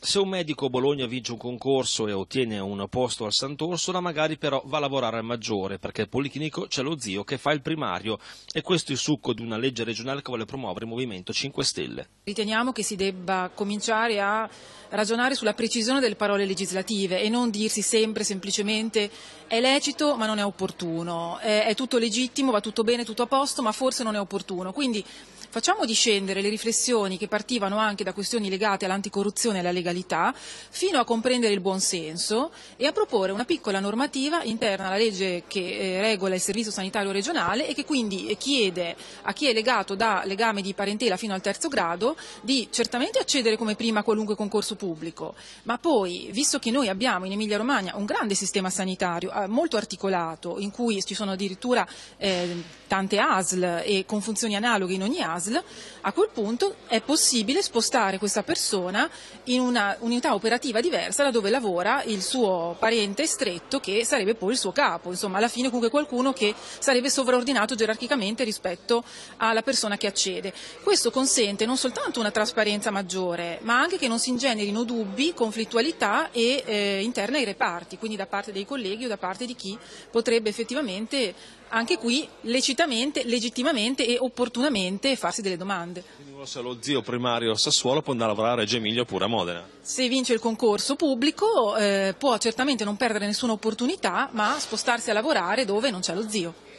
Se un medico a Bologna vince un concorso e ottiene un posto al Sant'Orsola, magari però va a lavorare al Maggiore, perché al Policlinico c'è lo zio che fa il primario. E questo è il succo di una legge regionale che vuole promuovere il Movimento 5 Stelle. Riteniamo che si debba cominciare a ragionare sulla precisione delle parole legislative e non dirsi sempre semplicemente è lecito ma non è opportuno, è tutto legittimo, va tutto bene, tutto a posto, ma forse non è opportuno. Quindi facciamo discendere le riflessioni che partivano anche da questioni legate all'anticorruzione e alla legalità fino a comprendere il buonsenso e a proporre una piccola normativa interna alla legge che regola il servizio sanitario regionale e che quindi chiede a chi è legato da legame di parentela fino al terzo grado di certamente accedere come prima a qualunque concorso pubblico, ma poi, visto che noi abbiamo in Emilia-Romagna un grande sistema sanitario molto articolato, in cui ci sono addirittura tante ASL e con funzioni analoghe in ogni ASL, a quel punto è possibile spostare questa persona in una unità operativa diversa da dove lavora il suo parente stretto che sarebbe poi il suo capo, insomma alla fine comunque qualcuno che sarebbe sovraordinato gerarchicamente rispetto alla persona che accede. Questo consente non soltanto una trasparenza maggiore, ma anche che non si ingenerino dubbi, conflittualità interne ai reparti, quindi da parte dei colleghi o da parte di chi potrebbe effettivamente anche qui lecitamente, legittimamente e opportunamente farsi delle domande. Quindi se lo zio primario a Sassuolo può andare a lavorare a Reggio Emilia oppure a Modena. Se vince il concorso pubblico può certamente non perdere nessuna opportunità, ma spostarsi a lavorare dove non c'è lo zio.